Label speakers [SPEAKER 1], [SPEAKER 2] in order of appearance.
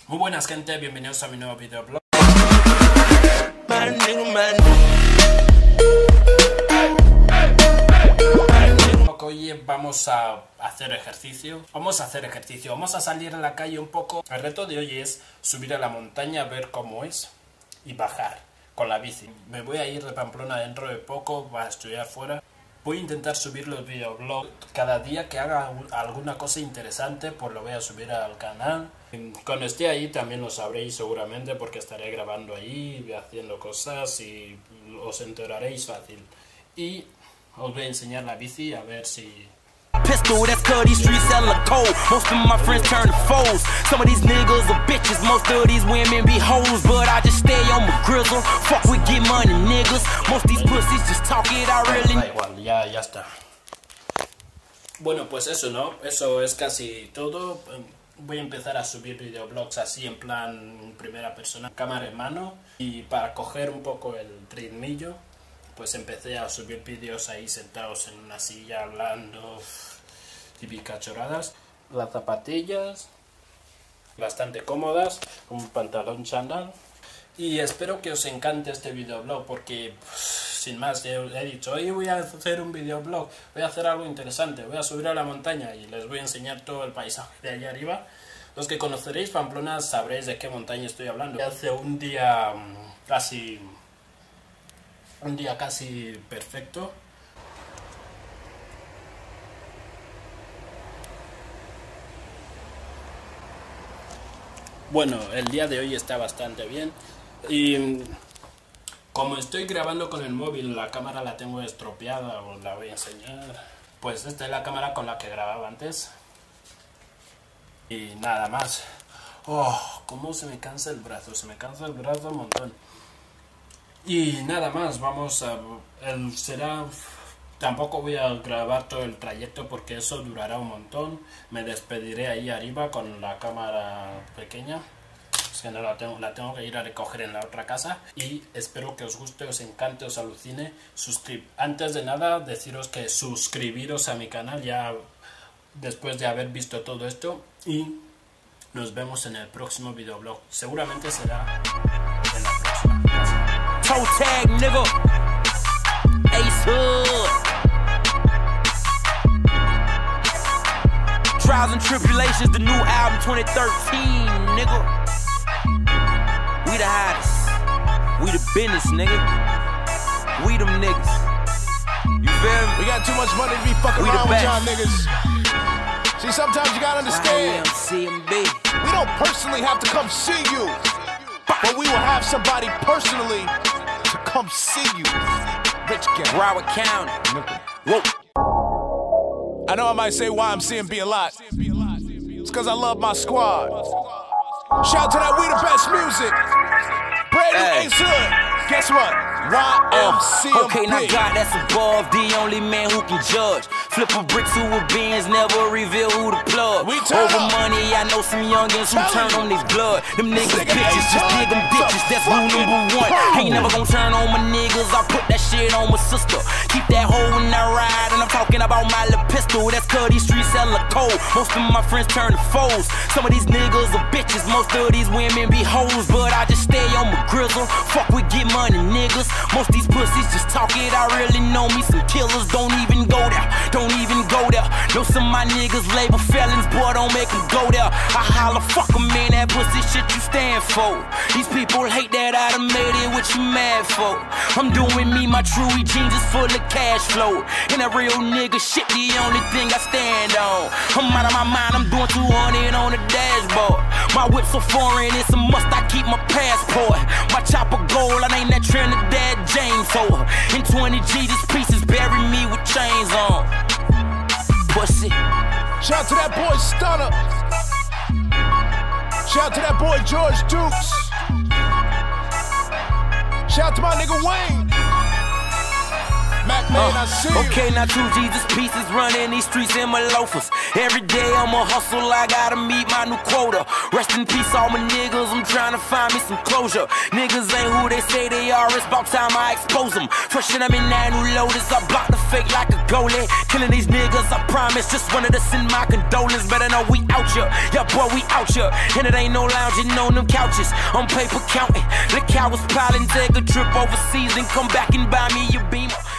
[SPEAKER 1] Muy buenas gente, bienvenidos a mi nuevo videoblog. Hoy vamos a hacer ejercicio. Vamos a salir a la calle un poco. El reto de hoy es subir a la montaña, ver cómo es y bajar con la bici. Me voy a ir de Pamplona dentro de poco, voy a estudiar fuera. Voy a intentar subir los videoblogs cada día que haga alguna cosa interesante, pues lo voy a subir al canal. Cuando esté ahí también lo sabréis seguramente porque estaré grabando ahí, haciendo cosas y os enteraréis fácil. Y os voy a enseñar la bici a ver si...
[SPEAKER 2] Pistol, that's cause these streets hella cold. Most of my friends turn to foes. Some of these niggas are bitches, most of these women be hoes. But I just stay on my grizzle. Fuck with get money, niggas. Most of these pussies just talk it, I really...
[SPEAKER 1] Da igual, ya está. Bueno, pues eso, ¿no? Eso es casi todo. Voy a empezar a subir videoblogs así en plan primera persona, cámara en mano. Y para coger un poco el ritmillo, pues empecé a subir vídeos ahí sentados en una silla hablando, típicas chorradas. Las zapatillas, bastante cómodas, un pantalón chándal. Y espero que os encante este videoblog porque, sin más, he dicho, hoy voy a hacer un videoblog, voy a hacer algo interesante, voy a subir a la montaña y les voy a enseñar todo el paisaje de allá arriba. Los que conoceréis Pamplona sabréis de qué montaña estoy hablando. Hace un día casi perfecto. Bueno, el día de hoy está bastante bien. Y como estoy grabando con el móvil, la cámara la tengo estropeada, os la voy a enseñar. Pues esta es la cámara con la que grababa antes. Y nada más. Oh, cómo se me cansa el brazo, un montón. Y nada más, vamos a... Tampoco voy a grabar todo el trayecto porque eso durará un montón. Me despediré ahí arriba con la cámara pequeña. Es que no la tengo que ir a recoger en la otra casa. Y espero que os guste, os encante, os alucine. Antes de nada, deciros que suscribiros a mi canal ya después de haber visto todo esto. Y nos vemos en el próximo videoblog. Seguramente será en la próxima. Gracias.
[SPEAKER 2] Toe tag, nigga. Ace Hood. Trials and Tribulations, the new album 2013, nigga. We the hottest. We the business, nigga. We them niggas. You feel me?
[SPEAKER 3] We got too much money to be fucking around with y'all niggas. See, sometimes you gotta understand. We don't personally have to come see you, but we will have somebody personally to come see you. Rich gang.
[SPEAKER 2] Broward County.
[SPEAKER 3] Whoa. I know I might say YMCMB a lot. It's cause I love my squad. Shout to that We the Best music. Brand new Ace Hood. Guess what? YMCMB.
[SPEAKER 2] Okay, now God, that's above, the only man who can judge. Flip a brick to a Benz, never reveal who the plug. Over money, I know some youngins who turn on their blood. Them niggas bitches, just dig them ditches, that's rule number one. Ain't never gonna turn on my niggas, I put that shit on my sister. Keep that hoe when I ride, and I'm talking about my little pistol. That's cause these streets hella cold, most of my friends turn to foes. Some of these niggas are bitches, most of these women be hoes. But I just stay on my grizzle, fuck with get money niggas. Most these pussies just talk it, I really know me some killers. Don't even go there, don't even go there. Know some of my niggas label felons, boy, don't make them go there. I holla, fuck them, man, that pussy shit you stand for. These people hate that I done made it, what you mad for? I'm doing me, my true jeans is full of cash flow. And that real nigga shit, the only thing I stand on. I'm out of my mind, I'm doing 200 on the dashboard. My whip so foreign, it's a must, I keep my passport. My chopper gold, I ain't that Trinidad James over. In 20 G, these pieces bury me with chains on. Pussy.
[SPEAKER 3] Shout to that boy Stunner. Shout to that boy George Dukes. Shout to my nigga Wayne. Mac Man, I see you.
[SPEAKER 2] Okay, now 2 Jesus pieces running these streets in my loafers. Every day I'ma hustle, I gotta meet my new quota. Rest in peace, all my niggas, I'm trying to find me some closure. Niggas ain't who they say they are, it's about time I expose them. Fresh and I'm in that new Lotus, I block the fake like a goalie. Killing these niggas, I promise, just wanted to send my condolence. Better know we out here, yeah boy, we out here. And it ain't no lounging on them couches, on paper counting. Look how I was piling, take a trip overseas and come back and buy me a Beamer.